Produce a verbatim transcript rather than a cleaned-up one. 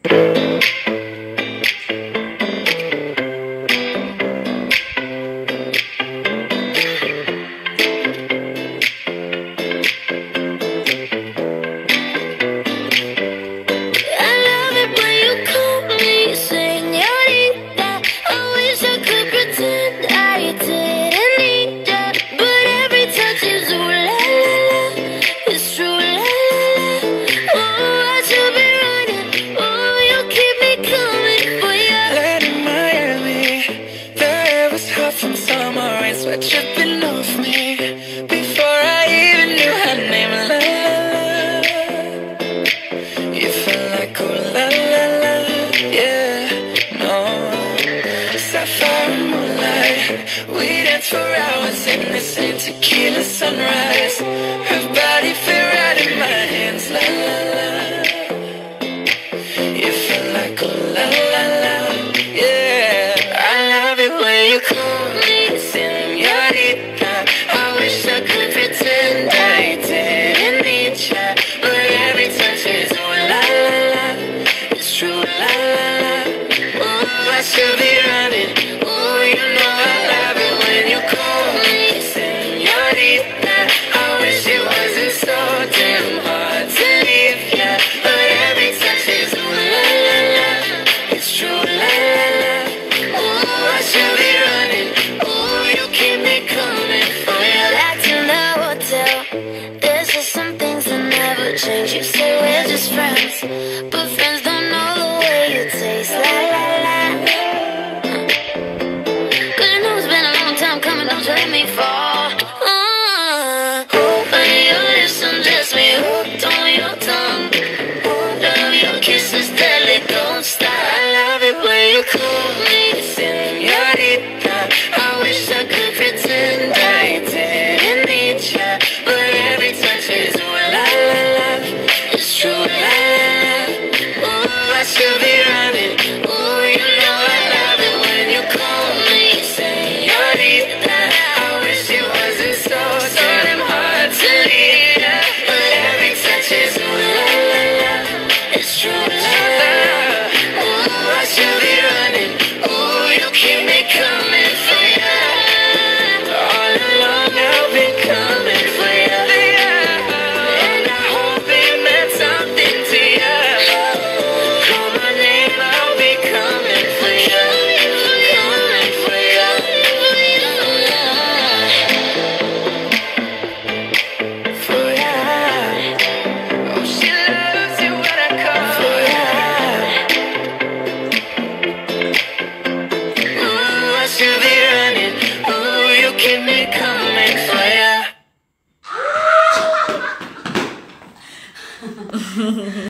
Sweat dripping off me before I even knew her name. La la la, you feel like oh la la la, yeah, no. Sapphire moonlight, we danced for hours in the same tequila sunrise. Her body fit right in my hands. La la la, you feel like oh la la la, yeah. I love it when you call me. I wish I could pretend I didn't need ya, but every touch is oh la la la, it's true la la la. Oh, I should be running. Oh, you know I love it when you call me señorita. I wish it wasn't so damn hard to leave ya, but every touch is oh la la la, it's true la la la. Oh, I should be running. Oh, you keep me coming. There's just some things that never change. You say we're just friends, but friends don't know the way you taste. La la la. Cause you know it's been a long time coming, don't you let me fall. uh, Open your lips and just me hooked on your tongue. Love your kisses till it don't stop. I love it when you call me señorita. I wish I could pretend I didn't need ya, but every touch is ooh la la la, it's true la la la. Ooh, I should be running. Ooh, you know I love it when you call me señorita. I wish it wasn't so so damn hard to leave ya, but every touch is ooh la la la, it's true la la la. Ooh, I should be running. Ooh, you keep me coming for ya. All along I've been coming for ya. Keep me coming for ya.